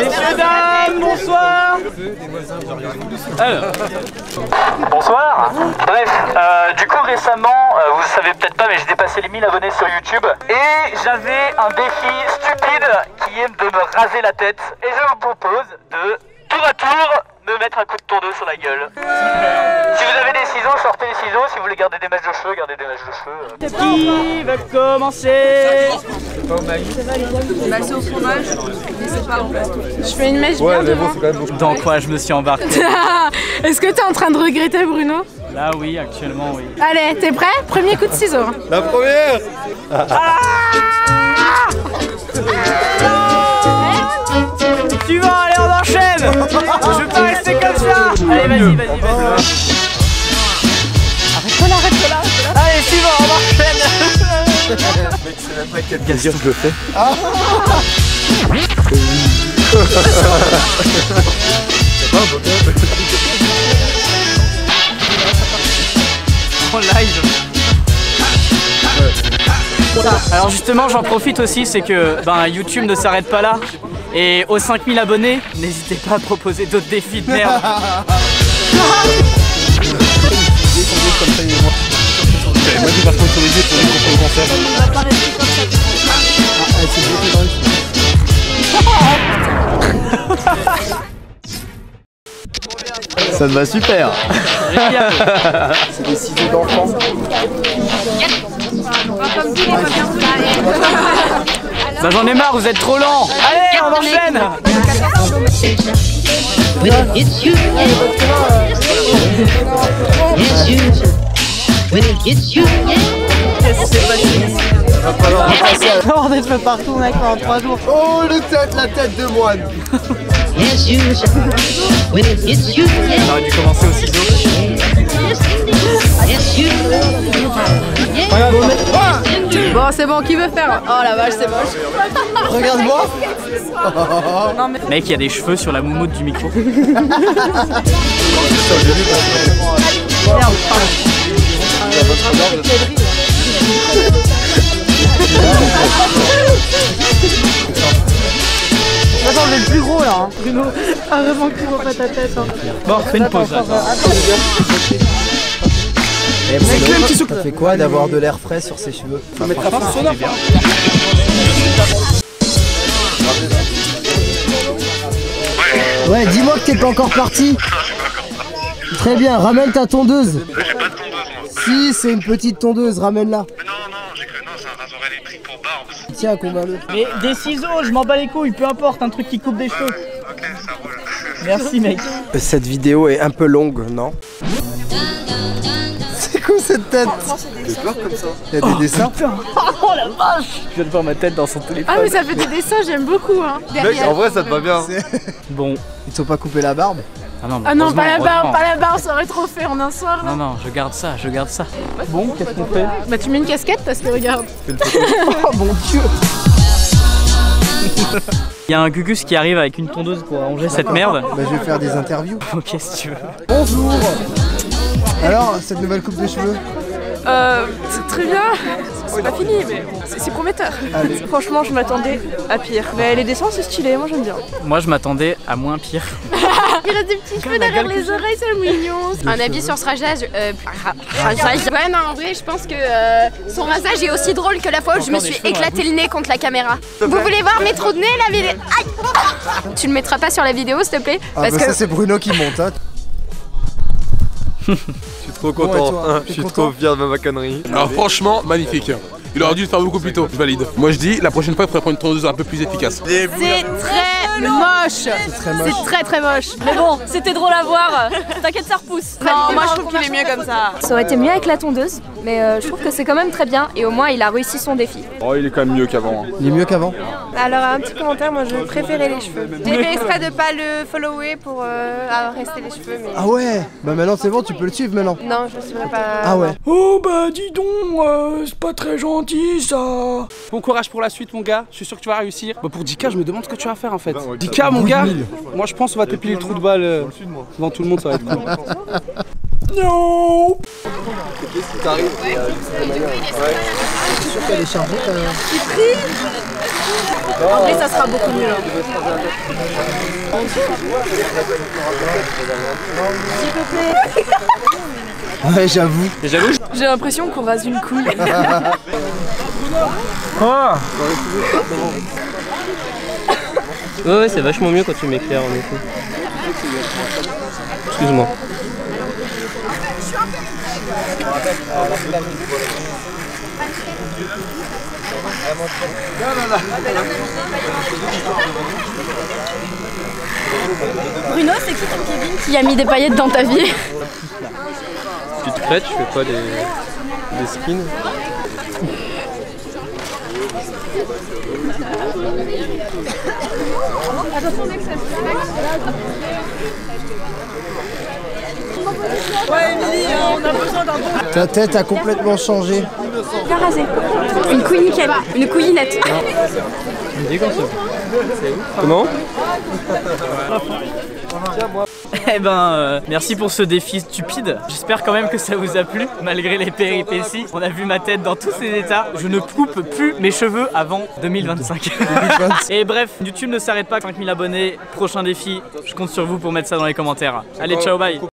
Messieurs, dames, bonsoir. Alors. Bonsoir. Bref, du coup récemment, vous savez peut-être pas, mais j'ai dépassé les 1000 abonnés sur YouTube. Et j'avais un défi stupide qui est de me raser la tête. Et je vous propose de, tour à tour, me mettre un coup de tondeuse sur la gueule. Si vous avez des ciseaux, sortez les ciseaux. Si vous voulez garder des mèches de cheveux, gardez des mèches de cheveux. Qui va commencer? Bah c'est au fromage, mais c'est pas en fait. Je fais une mèche bien devant. Dans quoi je me suis embarqué? Est-ce que t'es en train de regretter, Bruno? Là oui, actuellement oui. Allez, t'es prêt? Premier coup de ciseaux. La première. Suivant, allez on enchaîne. Je vais pas rester comme ça. Allez vas-y. Arrête-toi. Allez suivant, on enchaîne. Mec, c'est même pas quel plaisir je le fais. En live. Alors justement j'en profite aussi, c'est que YouTube ne s'arrête pas là. Et aux 5000 abonnés, n'hésitez pas à proposer d'autres défis de merde. Moi je vais pas sponsoriser pour les contre le cancer. Ça me va super. C'est des ciseaux d'enfant. Bah j'en ai marre, vous êtes trop lents. Allez, on enchaîne. On est fait partout, mec, en 3 jours. Oh la tête de moine. On aurait dû commencer au ciseau. Bon, c'est bon, qui veut faire? Oh la vache, c'est moche. Regarde-moi. Non, mais... Mec, il y a des cheveux sur la moumoute du micro. Attends, on est le plus gros là, hein. Bruno. Ah, vraiment que tu vois pas ta tête. Hein. Bon, fais une pause. Ça fait quoi d'avoir de l'air frais sur ses cheveux? Faut mettre la fin sonore. Ouais, dis-moi que t'es pas encore parti. Très bien, ramène ta tondeuse. J'ai pas de tondeuse moi. Si, c'est une petite tondeuse, ramène-la. Mais non, j'ai cru, non, c'est un rasoir électrique pour barbe. Tiens, combien-le? Mais des ciseaux, je m'en bats les couilles, peu importe, un truc qui coupe des cheveux. Ok, ça roule. Merci mec. Cette vidéo est un peu longue, non? C'est quoi cette tête? J'ai peur comme ça. Il y a des dessins? Oh la vache! Je viens de voir ma tête dans son téléphone. Ah, mais ça fait des dessins, j'aime beaucoup. Hein. Mec, en vrai, ça te va bien. Bon. Ils te sont pas coupé la barbe? Ah non, pas la barbe, ça aurait trop fait en un soir. Là. Non, je garde ça. Bon, qu'est-ce qu'on fait? Bah, tu mets une casquette parce que regarde. Oh mon dieu! Il y a un Gugus qui arrive avec une tondeuse pour ranger cette merde. Bah, je vais faire des interviews. Ok, si tu veux. Bonjour! Alors, cette nouvelle coupe de cheveux? C'est très bien. C'est pas fini, mais c'est prometteur. Allez. Franchement, je m'attendais à pire. Mais les dessins, c'est stylé, moi j'aime bien. Moi, je m'attendais à moins pire. Il a des petits cheveux derrière les oreilles, c'est mignon. Un avis sur ce rasage. Ouais, non, en vrai, je pense que son rasage est aussi drôle que la fois où je me suis éclaté le nez contre la caméra. Vous voulez voir mes trous de nez, la vidéo? Aïe! Tu le mettras pas sur la vidéo, s'il te plaît? Ah, bah ça, c'est Bruno qui monte, hein. Je suis trop content, je suis trop fier de ma connerie. Alors franchement, magnifique. Il aurait dû le faire beaucoup plus tôt, je valide. Moi je dis, la prochaine fois il faudrait prendre une tondeuse un peu plus efficace. C'est très moche. C'est très moche. Mais bon, c'était drôle à voir. T'inquiète, ça repousse. Non, moi je trouve qu'il est mieux comme ça. Ça aurait été mieux avec la tondeuse, mais je trouve que c'est quand même très bien et au moins il a réussi son défi. Oh, il est quand même mieux qu'avant. Il est mieux qu'avant? Alors un petit commentaire, moi je préférais les cheveux. J'ai fait exprès de pas le follower pour rester les cheveux, mais... Ah ouais? Bah maintenant c'est bon, tu peux le suivre maintenant. Non, je ne suivrai pas... Ah ouais? Oh bah dis donc, c'est pas très gentil ça. Bon courage pour la suite mon gars, je suis sûr que tu vas réussir. Bah pour 10K je me demande ce que tu vas faire en fait. 10K mon gars, moi je pense qu'on va t'épiler le trou de balle devant tout le monde, ça va être cool. No. En vrai, ça sera beaucoup mieux. Ouais, j'avoue. J'ai l'impression qu'on rase une couille. Ouais, c'est vachement mieux quand tu m'éclaires en effet. Excuse-moi. Bruno, c'est qui ton Kevin qui a mis des paillettes dans ta vie? Tu te prêtes, tu fais pas des skins. Ta tête a complètement changé. Bien rasé. Une couille nickel. Une couillinette. Comment? Eh ben, merci pour ce défi stupide. J'espère quand même que ça vous a plu, malgré les péripéties. On a vu ma tête dans tous ses états. Je ne coupe plus mes cheveux avant 2025. Et bref, YouTube ne s'arrête pas. 5000 abonnés, prochain défi. Je compte sur vous pour mettre ça dans les commentaires. Allez, ciao, bye.